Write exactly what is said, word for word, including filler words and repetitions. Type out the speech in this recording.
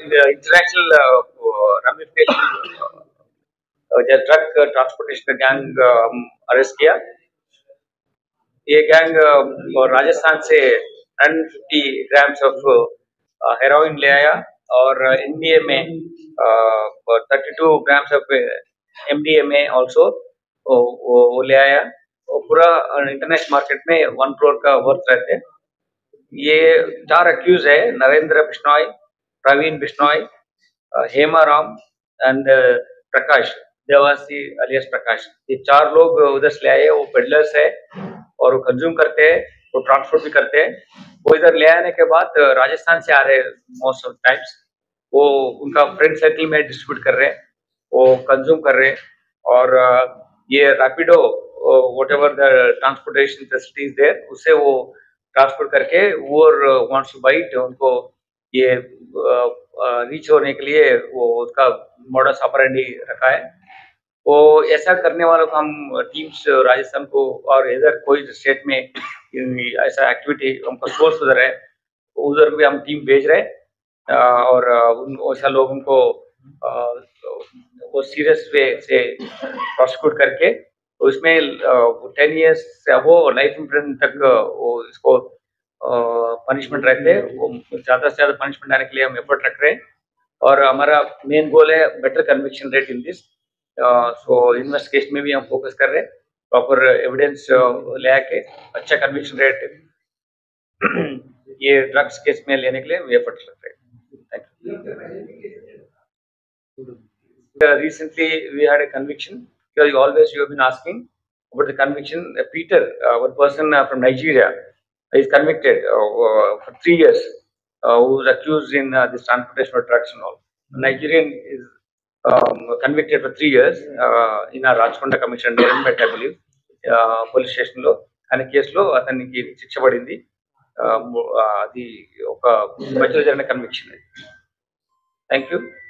international uh, ramification drug transportation gang arrest किया। ये gang Rajasthan से one fifty grams of heroin ले आया और एनडीए में thirty two grams of MDMA also वो ले आया। वो पूरा इंटरनेशनल मार्केट में वन करोड़ का वर्थ रहते। ये चार अक्यूज है, नरेंद्र बिश्नोई, प्रवीण बिश्नोई, हेमा राम एंड प्रकाश देवासी अलियास प्रकाश। ये चार लोग उधर से ले आए। वो पेडलर्स है और वो कंज्यूम करते हैं, वो ट्रांसपोर्ट भी करते हैं। वो इधर ले आने के बाद राजस्थान से आ रहे मोस्ट ऑफ टाइम्स, वो उनका फ्रेंड सर्कल में डिस्ट्रीब्यूट कर रहे हैं, वो कंज्यूम कर रहे हैं। और ये Rapido whatever the transportation facilities there, उससे वो ट्रांसपोर्ट करके वो वांट्स टू बाइट, उनको ये रीच होने के लिए वो उसका मॉडस ऑपरेंडी रखा है। वो ऐसा करने वालों को हम टीम्स राजस्थान को और इधर कोई स्टेट में ऐसा एक्टिविटी हमको सोर्स उधर है, उधर भी हम टीम भेज रहे हैं। और ऐसा लोगों को वो सीरियस वे से प्रोसिक्यूट करके उसमें टेन इयर्स से वो लाइफ इम्प्रिजन तक वो इसको पनिशमेंट रहते हैं। वो ज़्यादा से ज़्यादा पनिशमेंट आने के लिए हम एफर्ट रख रहे हैं और हमारा मेन गोल है better conviction rate in this. So investigation में भी हम फोकस कर रहे हैं, प्रॉपर एविडेंस ले आके अच्छा कन्विक्शन रेट ये ड्रग्स केस में लेने के लिए एफर्ट कर रहे हैं। Thank you. Recently we had a conviction, because always you have been asking about the conviction. Uh, Peter, uh, one person uh, from Nigeria, is convicted uh, uh, for three years, uh, who was accused in uh, this transportation of drugs and all. Nigerian is um, convicted for three years uh, in a Rajkonda commission, Neranpet, I believe, uh, police station lo and case lo ataniki shiksha padindi. Uh, uh, the uh, conviction. Thank you.